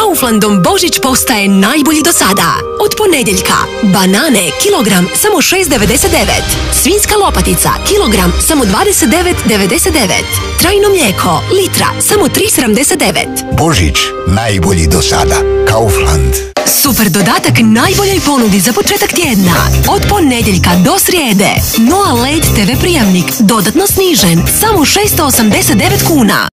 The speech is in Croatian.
Kauflandom Božić postaje najbolji do sada. Od ponedjeljka banane kilogram samo 6,99. Svinjska lopatica kilogram samo 29,99. Trajno mlijeko litra samo 3,79. Božić najbolji do sada. Kaufland. Super dodatak najboljoj ponudi za početak tjedna. Od ponedjeljka do srijede. Noa LED TV prijemnik dodatno snižen samo 689 kuna.